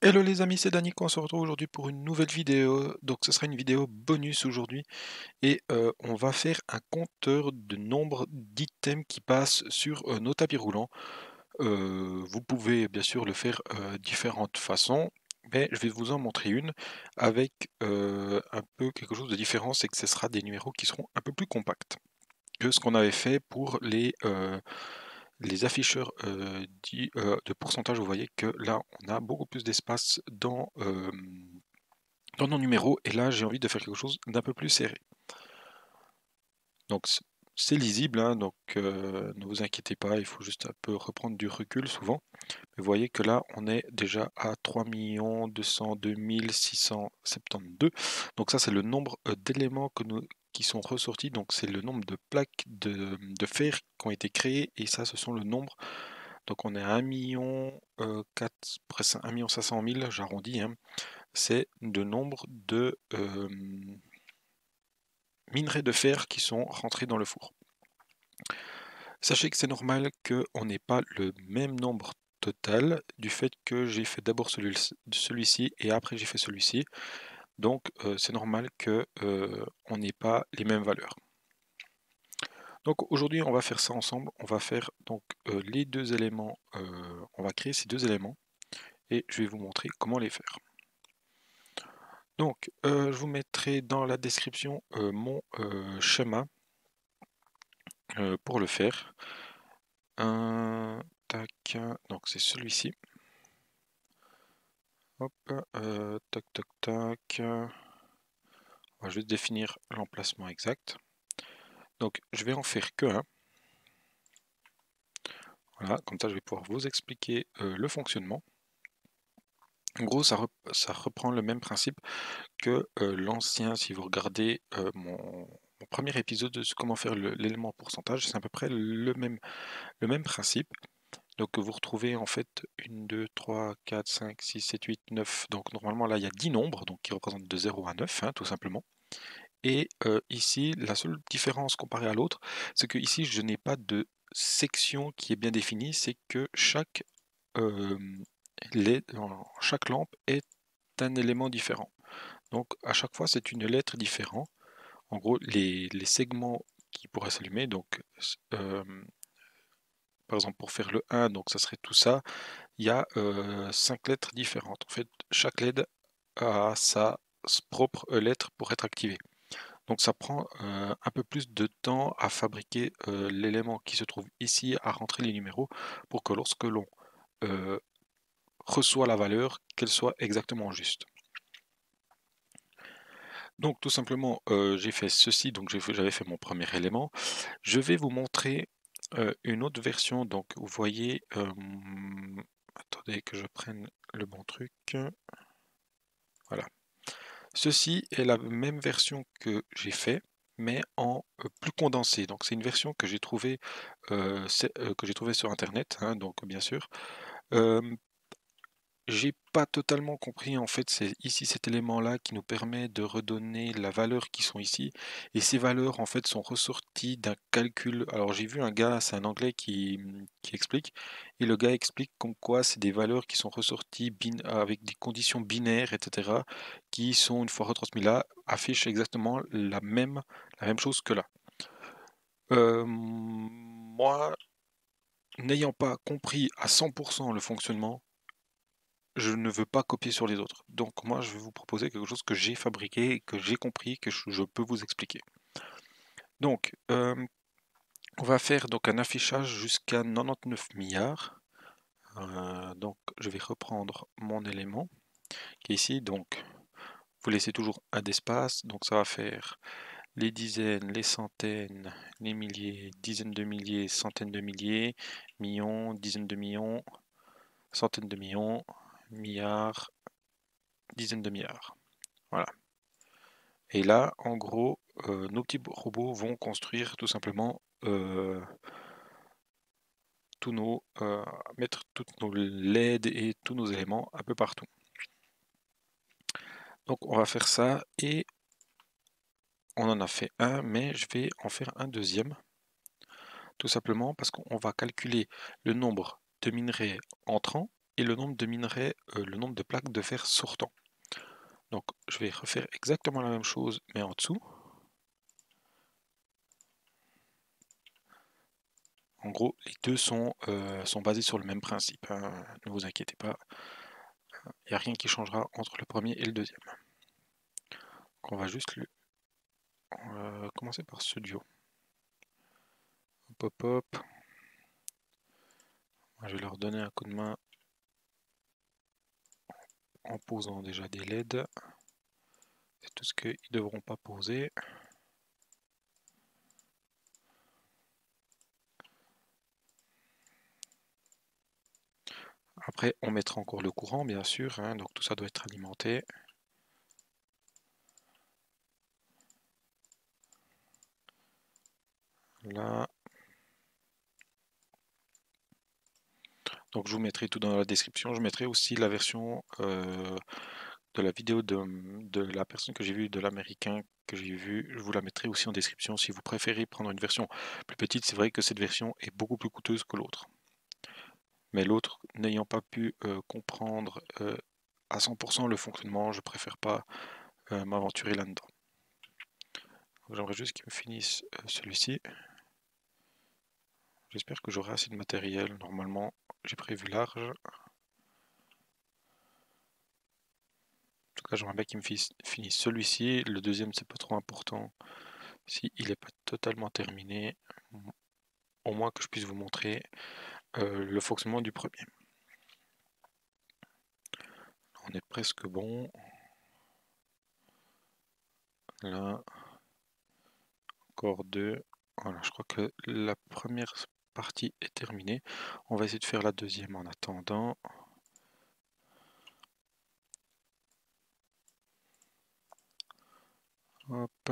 Hello les amis, c'est Danick, on se retrouve aujourd'hui pour une nouvelle vidéo. Donc ce sera une vidéo bonus aujourd'hui et on va faire un compteur de nombre d'items qui passent sur nos tapis roulants. Vous pouvez bien sûr le faire différentes façons, mais je vais vous en montrer une avec un peu quelque chose de différent, c'est que ce sera des numéros qui seront un peu plus compacts que ce qu'on avait fait pour les afficheurs de pourcentage. Vous voyez que là, on a beaucoup plus d'espace dans nos numéros, et là, j'ai envie de faire quelque chose d'un peu plus serré. Donc, c'est lisible, hein, donc ne vous inquiétez pas, il faut juste un peu reprendre du recul souvent. Mais vous voyez que là, on est déjà à 3 202 672. Donc ça, c'est le nombre d'éléments qui sont ressortis. Donc c'est le nombre de plaques de fer qui ont été créées. Et ça, ce sont le nombre. Donc on est à 1 million, 4, presque 1 500 000, j'arrondis, hein. C'est le nombre de minerais de fer qui sont rentrés dans le four. Sachez que c'est normal qu'on n'ait pas le même nombre total du fait que j'ai fait d'abord celui-ci et après j'ai fait celui-ci. Donc c'est normal que on n'ait pas les mêmes valeurs. Donc aujourd'hui on va faire ça ensemble. On va faire donc les deux éléments. On va créer ces deux éléments et je vais vous montrer comment les faire. Donc je vous mettrai dans la description mon schéma pour le faire. Tac, donc c'est celui-ci. Hop, tac, tac, tac. On va juste définir l'emplacement exact. Donc, je vais en faire que un. Voilà, comme ça, je vais pouvoir vous expliquer le fonctionnement. En gros, ça reprend le même principe que l'ancien. Si vous regardez mon premier épisode de comment faire l'élément pourcentage, c'est à peu près le même principe. Donc vous retrouvez en fait 1, 2, 3, 4, 5, 6, 7, 8, 9. Donc normalement là il y a 10 nombres, donc qui représentent de 0 à 9, hein, tout simplement. Et ici, la seule différence comparée à l'autre, c'est que ici je n'ai pas de section qui est bien définie, c'est que euh, chaque lampe est un élément différent. Donc à chaque fois c'est une lettre différente. En gros, les segments qui pourraient s'allumer, donc euh, par exemple pour faire le 1, donc ça serait tout ça, il y a 5 lettres différentes. En fait, chaque LED a sa propre lettre pour être activée. Donc ça prend un peu plus de temps à fabriquer l'élément qui se trouve ici, à rentrer les numéros, pour que lorsque l'on euh, reçoit la valeur, qu'elle soit exactement juste. Donc tout simplement, j'ai fait ceci, donc j'avais fait mon premier élément. Je vais vous montrer une autre version, donc vous voyez, attendez que je prenne le bon truc. Voilà. Ceci est la même version que j'ai fait, mais en plus condensé. Donc c'est une version que j'ai trouvée sur internet, hein, donc bien sûr. Euh, j'ai pas totalement compris, en fait, c'est ici cet élément-là qui nous permet de redonner la valeur qui sont ici. Et ces valeurs, en fait, sont ressorties d'un calcul. Alors j'ai vu un gars, c'est un anglais qui explique, et le gars explique comme quoi c'est des valeurs qui sont ressorties avec des conditions binaires, etc., qui sont, une fois retransmises là, affichent exactement la même chose que là. Moi, n'ayant pas compris à 100% le fonctionnement, je ne veux pas copier sur les autres. Donc moi, je vais vous proposer quelque chose que j'ai fabriqué, que j'ai compris, que je peux vous expliquer. Donc, on va faire donc un affichage jusqu'à 99 milliards. Donc, je vais reprendre mon élément qui est ici. Donc, vous laissez toujours un d'espace. Donc, ça va faire les dizaines, les centaines, les milliers, dizaines de milliers, centaines de milliers, millions, dizaines de millions, centaines de millions, milliards, dizaines de milliards. Voilà. Et là, en gros, nos petits robots vont construire tout simplement mettre toutes nos LED et tous nos éléments un peu partout. Donc on va faire ça et on en a fait un, mais je vais en faire un deuxième. Tout simplement parce qu'on va calculer le nombre de minerais entrants et le nombre de minerais, le nombre de plaques de fer sortant. Donc je vais refaire exactement la même chose mais en dessous. En gros, les deux sont basés sur le même principe, hein. Ne vous inquiétez pas, il n'y a rien qui changera entre le premier et le deuxième. Donc on va juste commencer par ce duo. Hop hop hop. Je vais leur donner un coup de main en posant déjà des LED. C'est tout ce qu'ils ne devront pas poser. Après, on mettra encore le courant, bien sûr, hein, donc tout ça doit être alimenté. Là. Donc je vous mettrai tout dans la description. Je mettrai aussi la version de la vidéo de la personne que j'ai vue, de l'américain que j'ai vu. Je vous la mettrai aussi en description si vous préférez prendre une version plus petite. C'est vrai que cette version est beaucoup plus coûteuse que l'autre. Mais l'autre, n'ayant pas pu comprendre à 100% le fonctionnement, je préfère pas m'aventurer là-dedans. J'aimerais juste qu'il me finisse celui-ci. J'espère que j'aurai assez de matériel. Normalement, j'ai prévu large. En tout cas, j'aimerais bien qu'il me finisse celui-ci. Le deuxième, c'est pas trop important. Si il n'est pas totalement terminé, au moins que je puisse vous montrer le fonctionnement du premier. On est presque bon. Là, encore deux. Voilà, je crois que la première partie est terminée. On va essayer de faire la deuxième en attendant. Hop.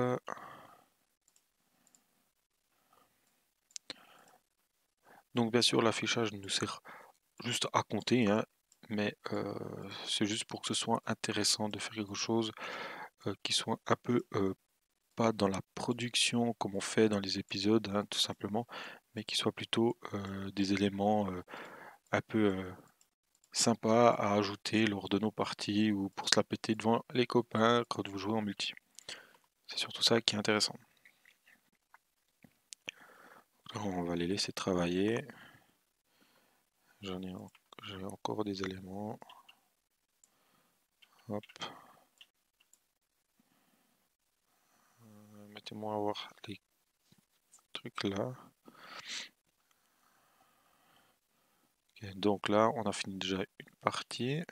Donc bien sûr l'affichage nous sert juste à compter, hein, mais c'est juste pour que ce soit intéressant de faire quelque chose qui soit un peu pas dans la production comme on fait dans les épisodes, hein, tout simplement, mais qui soit plutôt des éléments un peu sympas à ajouter lors de nos parties ou pour se la péter devant les copains quand vous jouez en multi. C'est surtout ça qui est intéressant. Alors, on va les laisser travailler. J'ai encore des éléments. Hop. Mettez-moi à voir les trucs là. Okay, donc là, on a fini déjà une partie.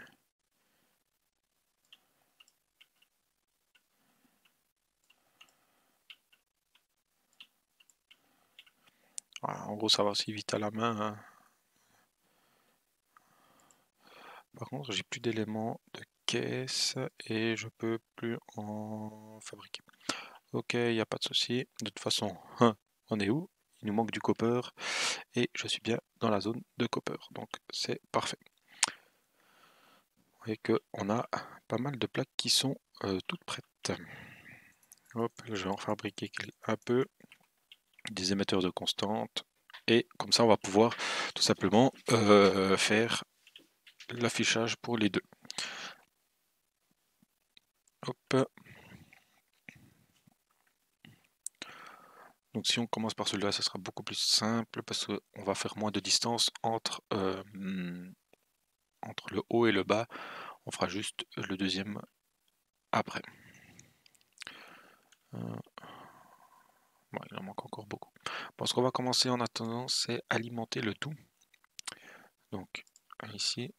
Voilà, en gros, ça va aussi vite à la main, hein. Par contre, j'ai plus d'éléments de caisse et je peux plus en fabriquer. Ok, il n'y a pas de souci. De toute façon, hein, on est où? Il nous manque du copper et je suis bien dans la zone de copper, donc c'est parfait. Vous voyez qu'on a pas mal de plaques qui sont toutes prêtes. Hop, je vais en fabriquer un peu, des émetteurs de constante, et comme ça on va pouvoir tout simplement faire l'affichage pour les deux. Hop. Donc si on commence par celui-là, ça sera beaucoup plus simple parce qu'on va faire moins de distance entre le haut et le bas. On fera juste le deuxième après. Bon, il en manque encore beaucoup. Bon, ce qu'on va commencer en attendant, c'est alimenter le tout. Donc un ici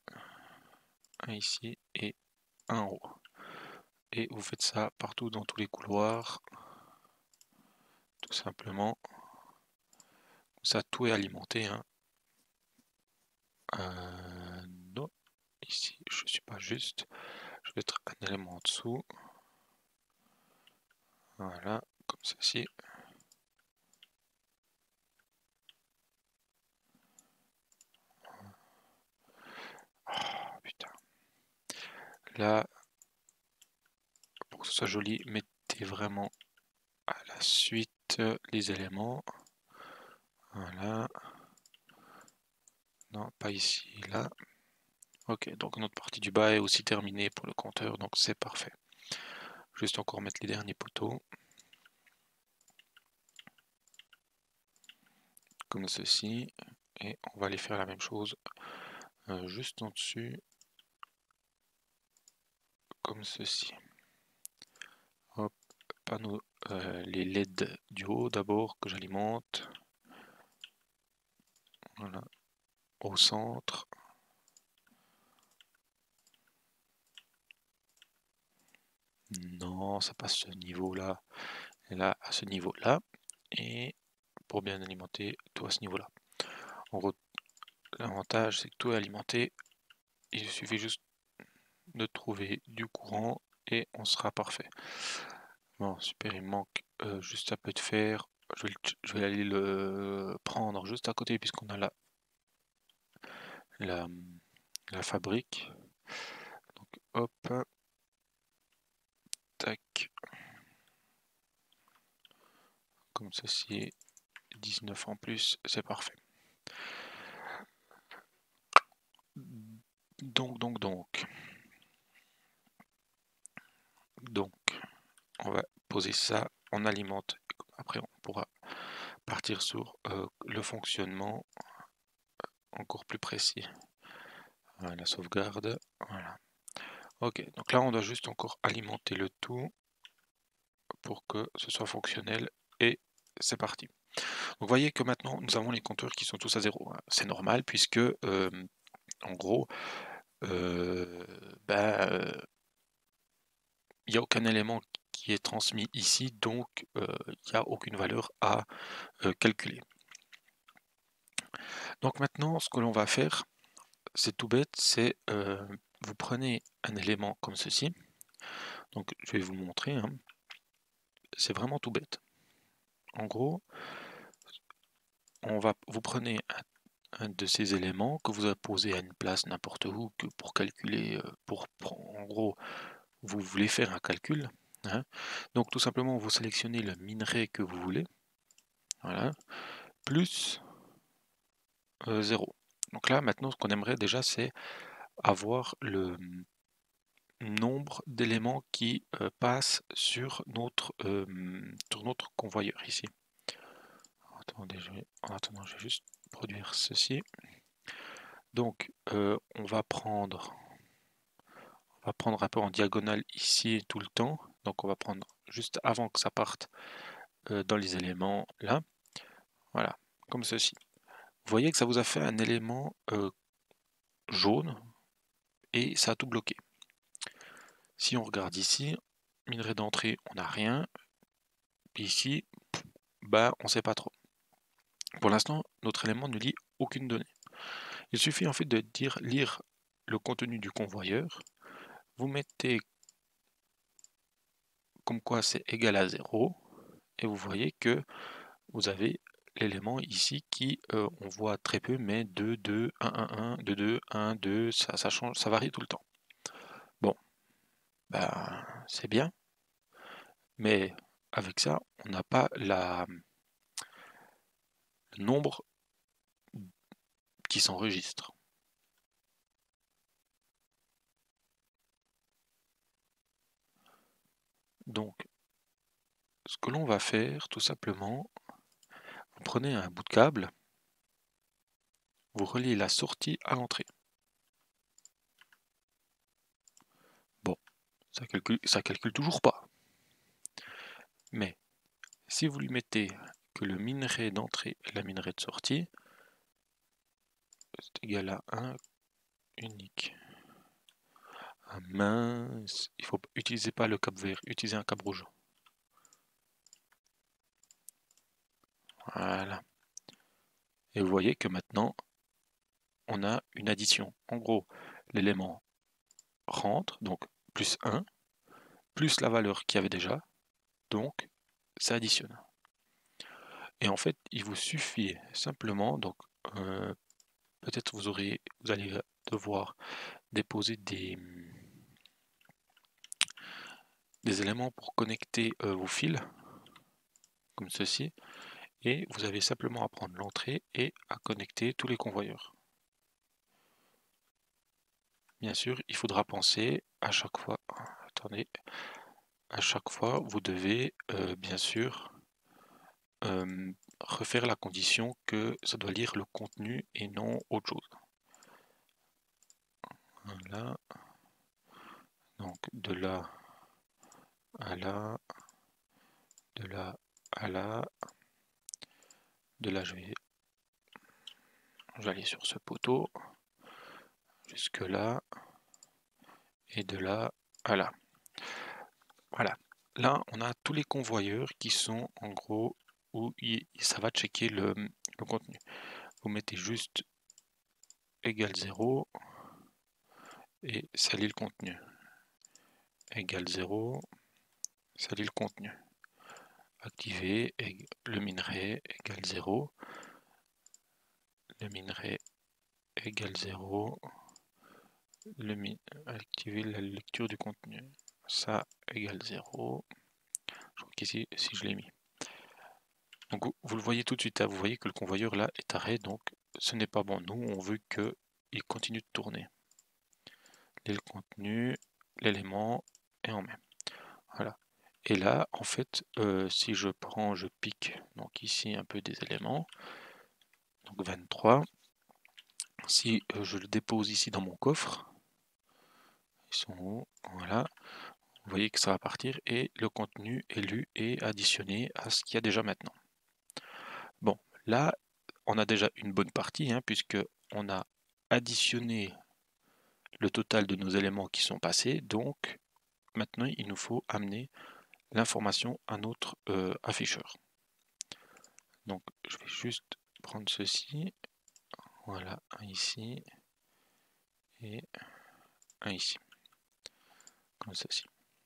et un en haut. Et vous faites ça partout dans tous les couloirs. Tout simplement. Ça, tout est alimenté, hein. Non, ici, je suis pas juste. Je vais mettre un élément en dessous. Voilà, comme ceci. Oh, putain. Là, pour que ce soit joli, mettez vraiment à la suite les éléments. Voilà. Non, pas ici, là. Ok, donc notre partie du bas est aussi terminée pour le compteur, donc c'est parfait. Juste encore mettre les derniers poteaux. Comme ceci. Et on va aller faire la même chose juste en dessus. Comme ceci. Hop, panneau, les LED du haut d'abord que j'alimente. Voilà, au centre. Non, ça passe ce niveau-là. Et là, à ce niveau-là. Et pour bien alimenter tout à ce niveau-là. En gros, l'avantage, c'est que tout est alimenté. Il suffit juste de trouver du courant et on sera parfait. Bon, super, il me manque juste un peu de fer. Je vais aller le prendre juste à côté puisqu'on a la, la fabrique. Donc hop, tac, comme ceci, 19 en plus, c'est parfait. Donc, on va poser ça, on alimente. Après, on pourra partir sur le fonctionnement encore plus précis. Voilà, la sauvegarde, voilà. Ok, donc là, on doit juste encore alimenter le tout pour que ce soit fonctionnel et c'est parti. Donc, vous voyez que maintenant, nous avons les compteurs qui sont tous à 0. C'est normal puisque, en gros, il n'y a aucun élément qui est transmis ici, donc il n'y a aucune valeur à calculer. Donc maintenant, ce que l'on va faire, c'est tout bête, c'est vous prenez un élément comme ceci. Donc je vais vous montrer, hein. C'est vraiment tout bête. En gros, vous prenez un de ces éléments que vous posé à une place n'importe où que pour calculer, en gros, vous voulez faire un calcul, hein. Donc tout simplement, vous sélectionnez le minerai que vous voulez, voilà, plus 0. Donc là, maintenant, ce qu'on aimerait déjà, c'est avoir le nombre d'éléments qui passent sur notre convoyeur ici. Attendez, en attendant, je vais juste produire ceci. Donc, on va prendre un peu en diagonale ici tout le temps. Donc, on va prendre juste avant que ça parte dans les éléments là. Voilà, comme ceci. Vous voyez que ça vous a fait un élément jaune et ça a tout bloqué. Si on regarde ici, minerai d'entrée, on n'a rien. Puis ici, bah, on ne sait pas trop. Pour l'instant, notre élément ne lit aucune donnée. Il suffit en fait de dire lire le contenu du convoyeur. Vous mettez comme quoi c'est égal à 0 et vous voyez que vous avez l'élément ici qui, on voit très peu, mais 2, 2, 1, 1, 1, 2, 2, 1, 2, ça change, ça varie tout le temps. Bon, ben, c'est bien, mais avec ça, on n'a pas le nombre qui s'enregistre. Donc, ce que l'on va faire, tout simplement, vous prenez un bout de câble, vous reliez la sortie à l'entrée. Bon, ça calcule toujours pas. Mais si vous lui mettez que le minerai d'entrée et la minerai de sortie, c'est égal à 1 unique. Ah mince, il faut utiliser pas le cap vert, utilisez un cap rouge. Voilà. Et vous voyez que maintenant, on a une addition. En gros, l'élément rentre, donc plus 1, plus la valeur qu'il y avait déjà, donc ça additionne. Et en fait, il vous suffit simplement, donc peut-être vous allez devoir déposer des éléments pour connecter vos fils, comme ceci, et vous avez simplement à prendre l'entrée et à connecter tous les convoyeurs. bien sûr, il faudra penser à chaque fois, attendez, à chaque fois, vous devez bien sûr refaire la condition que ça doit lire le contenu et non autre chose. Voilà. Donc de là à là, de là à là, de là je vais aller sur ce poteau, jusque là, et de là à là. Voilà. Là, on a tous les convoyeurs qui sont en gros où ça va checker le contenu. Vous mettez juste égale 0 et ça lit le contenu. Égale 0, ça lit le contenu. Activer le minerai égale 0. Le minerai égale 0. Activer la lecture du contenu. Ça égale 0. Je crois qu'ici, si je l'ai mis. Donc vous le voyez tout de suite, là, vous voyez que le convoyeur là est arrêté, donc ce n'est pas bon. Nous, on veut qu'il continue de tourner. Le contenu, l'élément, et on met. Voilà. Et là, en fait, si je pique, donc ici un peu des éléments, donc 23. Si je le dépose ici dans mon coffre, ils sont où? Voilà. Vous voyez que ça va partir et le contenu est lu et additionné à ce qu'il y a déjà maintenant. Bon, là, on a déjà une bonne partie, hein, puisque on a additionné le total de nos éléments qui sont passés. Donc, maintenant, il nous faut amener l'information à notre afficheur. Donc, je vais juste prendre ceci. Voilà, un ici et un ici. Comme ceci.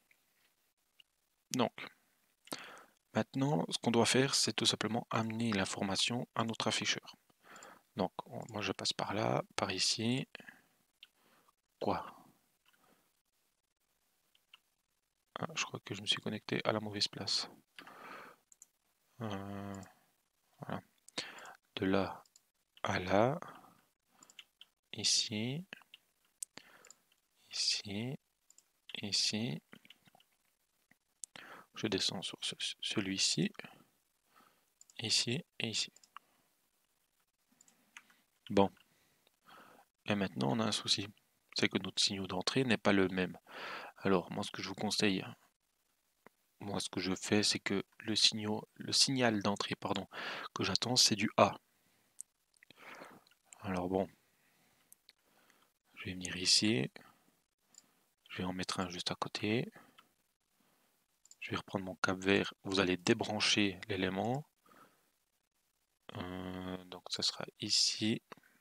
Donc, maintenant, ce qu'on doit faire, c'est tout simplement amener l'information à notre afficheur. Donc, moi, je passe par là, par ici. Quoi? Ah, je crois que je me suis connecté à la mauvaise place. Voilà. De là à là. Ici. Ici. Ici. Je descends sur celui-ci. Ici et ici. Bon. Et maintenant, on a un souci. C'est que notre signal d'entrée n'est pas le même. Alors, moi, ce que je vous conseille, moi, ce que je fais, c'est que le signal d'entrée, pardon, que j'attends, c'est du A. Alors bon, je vais venir ici. Je vais en mettre un juste à côté. Je vais reprendre mon cap vert. Vous allez débrancher l'élément. Donc, ça sera ici.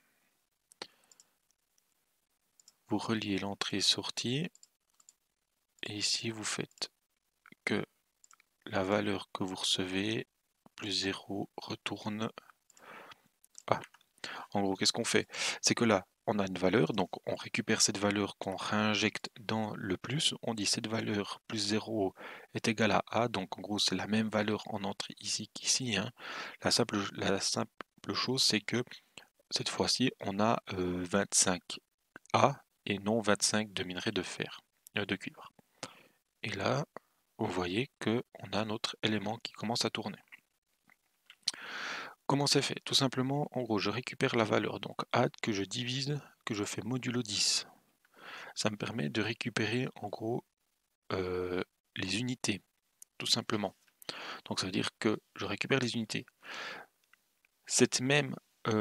Vous reliez l'entrée-sortie. Et ici, vous faites que la valeur que vous recevez, plus 0, retourne A. En gros, qu'est-ce qu'on fait? C'est que là, on a une valeur, donc on récupère cette valeur qu'on réinjecte dans le plus. On dit cette valeur plus 0 est égal à A, donc en gros, c'est la même valeur en entrée ici qu'ici. Hein. La simple chose, c'est que cette fois-ci, on a 25A et non 25 de minerai de fer, de cuivre. Et là, vous voyez qu'on a notre élément qui commence à tourner. Comment c'est fait? Tout simplement, en gros, je récupère la valeur, donc add que je divise, que je fais modulo 10. Ça me permet de récupérer en gros les unités, tout simplement. Donc ça veut dire que je récupère les unités. Cette même...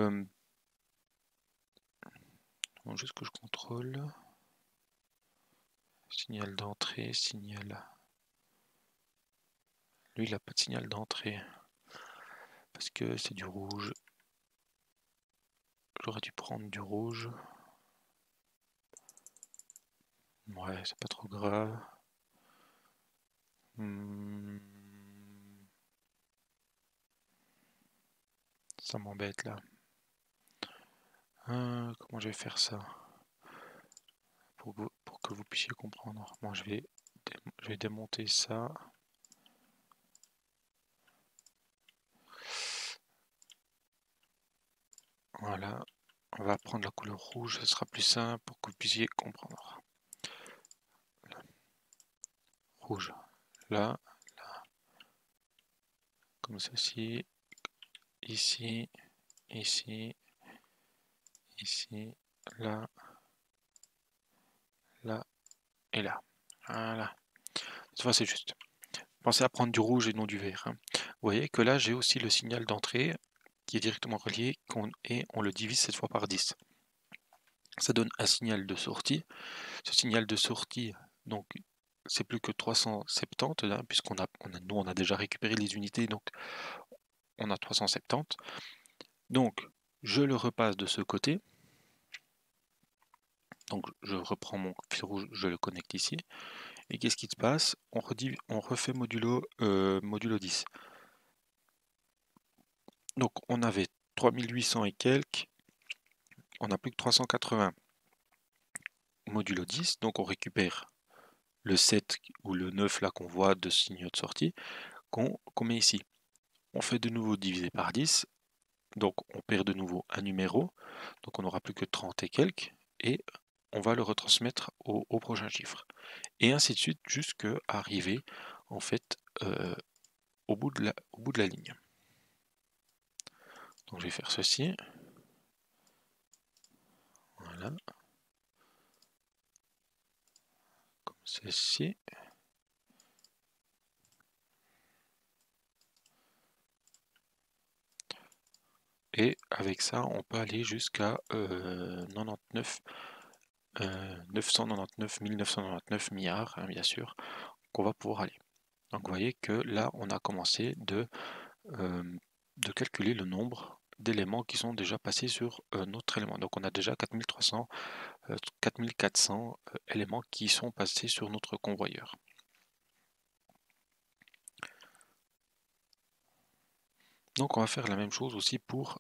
juste que je contrôle. Signal d'entrée, signal... Lui, il n'a pas de signal d'entrée. Parce que c'est du rouge. J'aurais dû prendre du rouge. Ouais, c'est pas trop grave. Ça m'embête là. Comment je vais faire ça pour que vous puissiez comprendre. Moi, je vais démonter ça. Voilà. On va prendre la couleur rouge, ce sera plus simple pour que vous puissiez comprendre. Rouge, là, comme ceci, ici, ici, ici, là, là et là. Voilà. Cette fois, c'est juste. Pensez à prendre du rouge et non du vert. Hein. Vous voyez que là, j'ai aussi le signal d'entrée qui est directement relié et on le divise cette fois par 10. Ça donne un signal de sortie. Ce signal de sortie, donc, c'est plus que 370, là, puisqu'on nous, on a déjà récupéré les unités, donc on a 370. Donc, je le repasse de ce côté. Donc, je reprends mon fil rouge, je le connecte ici. Et qu'est-ce qui se passe? On refait modulo 10. Donc, on avait 3800 et quelques. On n'a plus que 380 modulo 10. Donc, on récupère le 7 ou le 9 là qu'on voit de signaux de sortie qu'on met ici. On fait de nouveau diviser par 10. Donc, on perd de nouveau un numéro. Donc, on n'aura plus que 30 et quelques. Et on va le retransmettre au prochain chiffre. Et ainsi de suite jusqu'à arriver en fait au bout de la ligne. Donc je vais faire ceci. Voilà. Comme ceci. Et avec ça, on peut aller jusqu'à 999 1999 milliards, hein, bien sûr, qu'on va pouvoir aller. Donc vous voyez que là, on a commencé de calculer le nombre d'éléments qui sont déjà passés sur notre élément. Donc on a déjà 4300, 4400 éléments qui sont passés sur notre convoyeur. Donc on va faire la même chose aussi pour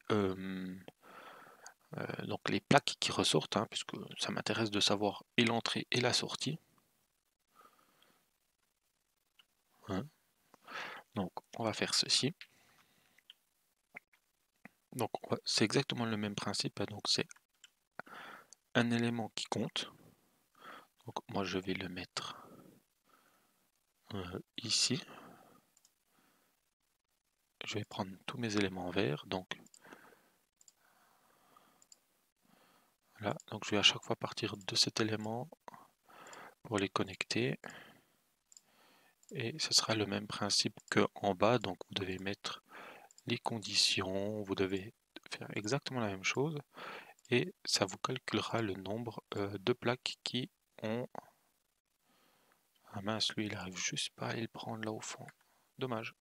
donc les plaques qui ressortent, hein, puisque ça m'intéresse de savoir et l'entrée et la sortie. Hein. Donc on va faire ceci. Donc c'est exactement le même principe, hein, donc c'est un élément qui compte. Donc moi je vais le mettre ici. Je vais prendre tous mes éléments verts, donc là, donc je vais à chaque fois partir de cet élément pour les connecter. Et ce sera le même principe que en bas, donc vous devez mettre les conditions, vous devez faire exactement la même chose et ça vous calculera le nombre de plaques qui ont... Ah mince, lui il arrive juste pas à le prendre là au fond, dommage.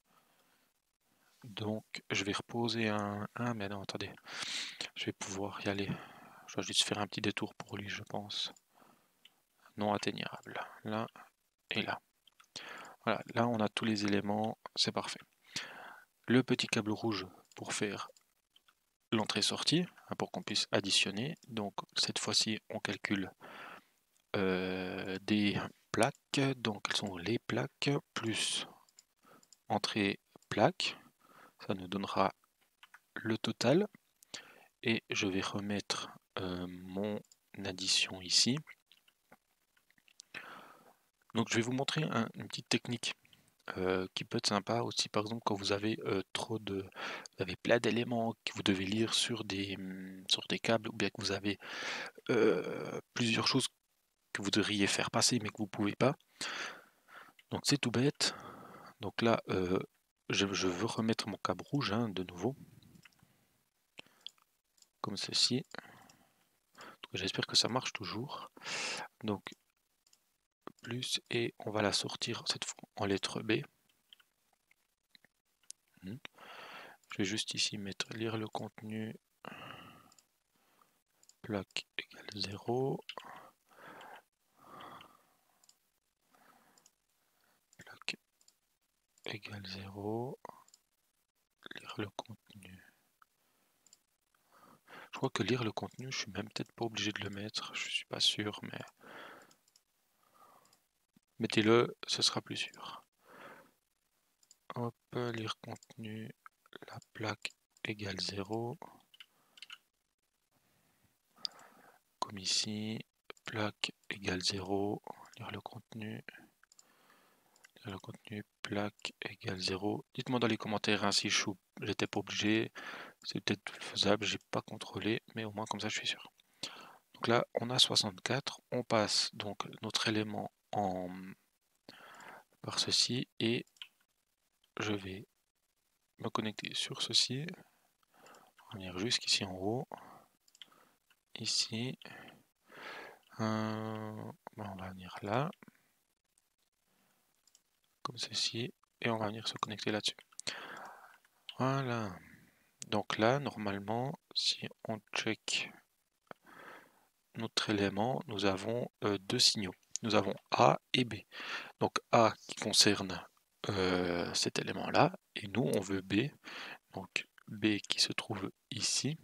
Donc je vais reposer mais non attendez, je vais pouvoir y aller, je vais juste faire un petit détour pour lui je pense. Non atteignable, là et là. Voilà, là on a tous les éléments, c'est parfait. Le petit câble rouge pour faire l'entrée-sortie, hein, pour qu'on puisse additionner. Donc cette fois-ci, on calcule des plaques. Donc elles sont les plaques plus entrée plaque. Ça nous donnera le total. Et je vais remettre mon addition ici. Donc je vais vous montrer une petite technique qui peut être sympa aussi, par exemple quand vous avez vous avez plein d'éléments que vous devez lire sur des câbles, ou bien que vous avez plusieurs choses que vous devriez faire passer mais que vous pouvez pas. Donc c'est tout bête. Donc là je veux remettre mon câble rouge, hein, de nouveau, comme ceci. J'espère que ça marche toujours. Donc plus, et on va la sortir cette fois en lettre B. Je vais juste ici mettre lire le contenu, plaque égale 0, plaque égale 0, lire le contenu. Je crois que lire le contenu, je suis même peut-être pas obligé de le mettre, je suis pas sûr, mais mettez-le, ce sera plus sûr. Hop, lire contenu, la plaque égale 0. comme ici, plaque égale 0, lire le contenu, plaque égale 0. Dites-moi dans les commentaires hein, si j'étais pas obligé, c'est peut-être faisable, j'ai pas contrôlé, mais au moins comme ça je suis sûr. Donc là on a 64, on passe donc notre élément par ceci et je vais me connecter sur ceci, venir jusqu'ici en haut, ici, on va venir là, comme ceci, et on va venir se connecter là-dessus. Voilà. Donc là, normalement, si on check notre élément, nous avons deux signaux. Nous avons A et B. Donc A qui concerne cet élément-là, et nous, on veut B. Donc B qui se trouve ici.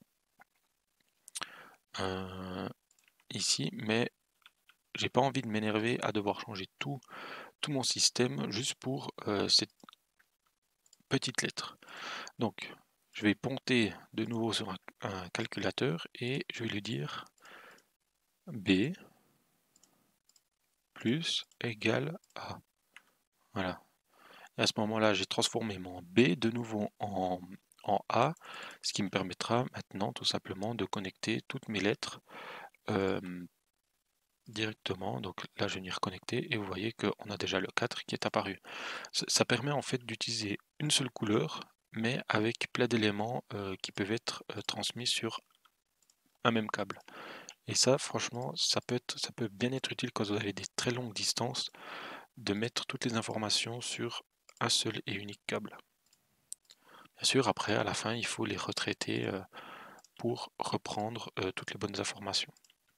Ici, mais j'ai pas envie de m'énerver à devoir changer tout mon système juste pour cette petite lettre. Donc, je vais ponter de nouveau sur un calculateur et je vais lui dire B plus égale A. Voilà. Et à ce moment-là, j'ai transformé mon B de nouveau en A, ce qui me permettra maintenant tout simplement de connecter toutes mes lettres directement. Donc là, je vais venir reconnecter et vous voyez qu'on a déjà le 4 qui est apparu. Ça permet en fait d'utiliser une seule couleur, mais avec plein d'éléments qui peuvent être transmis sur un même câble. Et ça, franchement, ça peut bien être utile quand vous avez des très longues distances, de mettre toutes les informations sur un seul et unique câble. Bien sûr, après, à la fin, il faut les retraiter pour reprendre toutes les bonnes informations.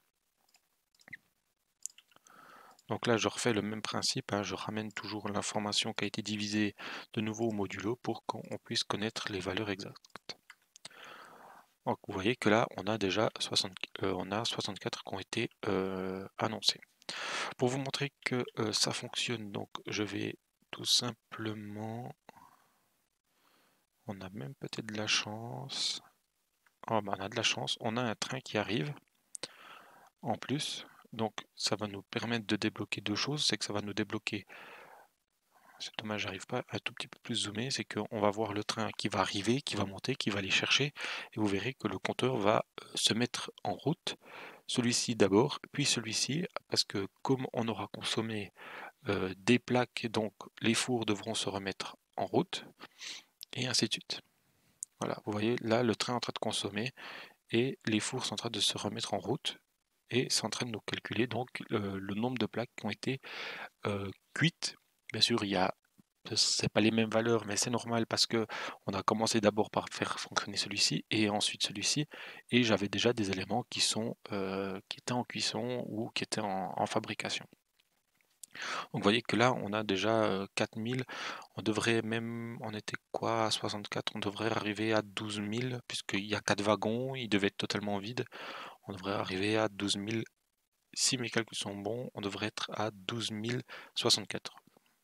Donc là, je refais le même principe, hein, je ramène toujours l'information qui a été divisée de nouveau au modulo pour qu'on puisse connaître les valeurs exactes. Donc vous voyez que là, on a déjà 64 qui ont été annoncés. Pour vous montrer que ça fonctionne, donc je vais tout simplement... On a même peut-être de la chance. Oh, ben on a de la chance, on a un train qui arrive en plus. Donc ça va nous permettre de débloquer deux choses, c'est que ça va nous débloquer... C'est dommage, j'arrive pas un tout petit peu plus zoomer, c'est qu'on va voir le train qui va arriver, qui va monter, qui va aller chercher, et vous verrez que le compteur va se mettre en route, celui-ci d'abord, puis celui-ci, parce que comme on aura consommé des plaques, donc les fours devront se remettre en route, et ainsi de suite. Voilà, vous voyez, là le train est en train de consommer, et les fours sont en train de se remettre en route, et c'est en train de nous calculer donc le nombre de plaques qui ont été cuites. Bien sûr, c'est pas les mêmes valeurs, mais c'est normal parce que on a commencé d'abord par faire fonctionner celui-ci et ensuite celui-ci, et j'avais déjà des éléments qui étaient en cuisson ou qui étaient en fabrication. Donc vous voyez que là on a déjà 4000, on devrait même, on était quoi à 64, on devrait arriver à 12 000 puisqu'il y a 4 wagons, ils devaient être totalement vides, on devrait arriver à 12 000, si mes calculs sont bons, on devrait être à 12 064.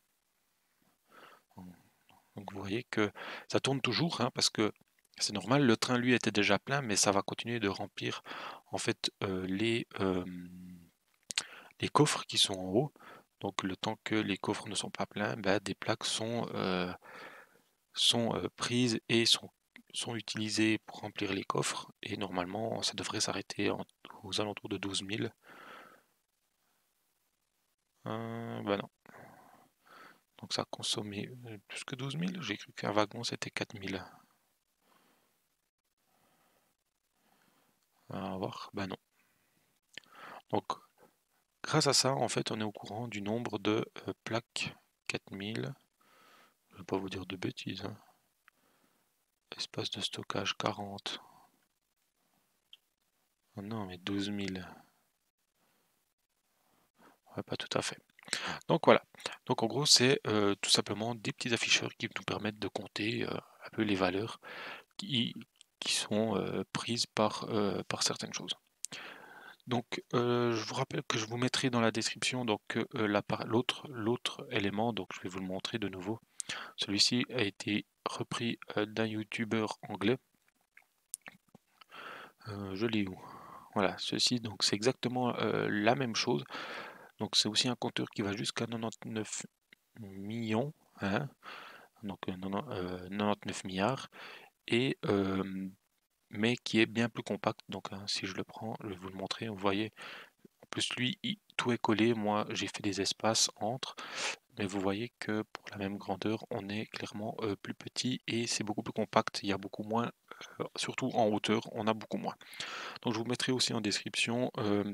Donc vous voyez que ça tourne toujours, hein, parce que c'est normal, le train lui était déjà plein, mais ça va continuer de remplir en fait les coffres qui sont en haut. Donc le temps que les coffres ne sont pas pleins, ben, des plaques sont prises et sont utilisées pour remplir les coffres. Et normalement, ça devrait s'arrêter aux alentours de 12 000. Ben non. Donc ça a consommé plus que 12 000. J'ai cru qu'un wagon c'était 4 000. On va voir. Ben non. Donc grâce à ça, en fait, on est au courant du nombre de plaques 4000. Je ne vais pas vous dire de bêtises, hein. Espace de stockage 40. Oh non, mais 12 000. Ouais, pas tout à fait. Donc voilà. Donc en gros, c'est tout simplement des petits afficheurs qui nous permettent de compter un peu les valeurs qui sont prises par certaines choses. Donc je vous rappelle que je vous mettrai dans la description donc l'autre élément, donc je vais vous le montrer de nouveau. Celui-ci a été repris d'un youtubeur anglais. Je l'ai où? Voilà, ceci donc c'est exactement, la même chose. Donc c'est aussi un compteur qui va jusqu'à 99 millions, hein, donc 99 milliards et mais qui est bien plus compact. Donc hein, si je le prends, je vais vous le montrer, vous voyez, en plus lui, tout est collé, moi j'ai fait des espaces entre, mais vous voyez que pour la même grandeur, on est clairement plus petit et c'est beaucoup plus compact, il y a beaucoup moins, surtout en hauteur, on a beaucoup moins. Donc je vous mettrai aussi en description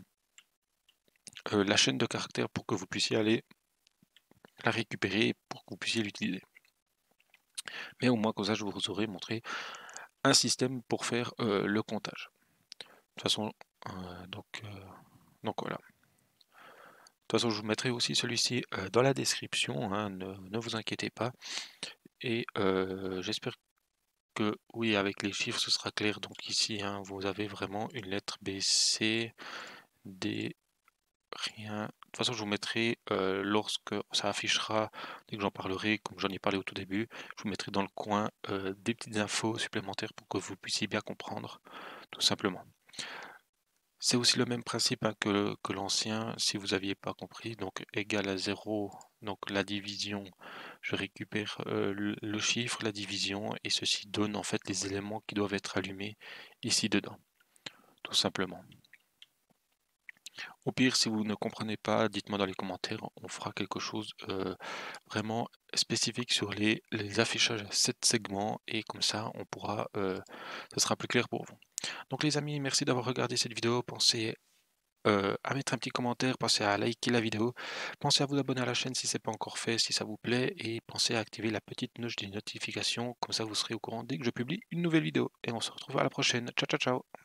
la chaîne de caractères pour que vous puissiez aller la récupérer pour que vous puissiez l'utiliser. Mais au moins comme ça je vous aurai montré un système pour faire le comptage. De toute façon, donc, donc voilà. De toute façon, je vous mettrai aussi celui-ci dans la description, hein, ne vous inquiétez pas. Et j'espère que oui, avec les chiffres, ce sera clair. Donc ici, hein, vous avez vraiment une lettre B, C, D, rien. De toute façon, je vous mettrai lorsque ça affichera, dès que j'en parlerai, comme j'en ai parlé au tout début, je vous mettrai dans le coin des petites infos supplémentaires pour que vous puissiez bien comprendre, tout simplement. C'est aussi le même principe hein, que l'ancien, si vous n'aviez pas compris, donc égal à 0, donc la division, je récupère le chiffre, la division, et ceci donne en fait les éléments qui doivent être allumés ici dedans, tout simplement. Au pire, si vous ne comprenez pas, dites-moi dans les commentaires, on fera quelque chose vraiment spécifique sur les affichages à 7 segments, et comme ça, on pourra, ça sera plus clair pour vous. Donc les amis, merci d'avoir regardé cette vidéo, pensez à mettre un petit commentaire, pensez à liker la vidéo, pensez à vous abonner à la chaîne si ce n'est pas encore fait, si ça vous plaît, et pensez à activer la petite cloche des notifications, comme ça vous serez au courant dès que je publie une nouvelle vidéo. Et on se retrouve à la prochaine. Ciao ciao ciao.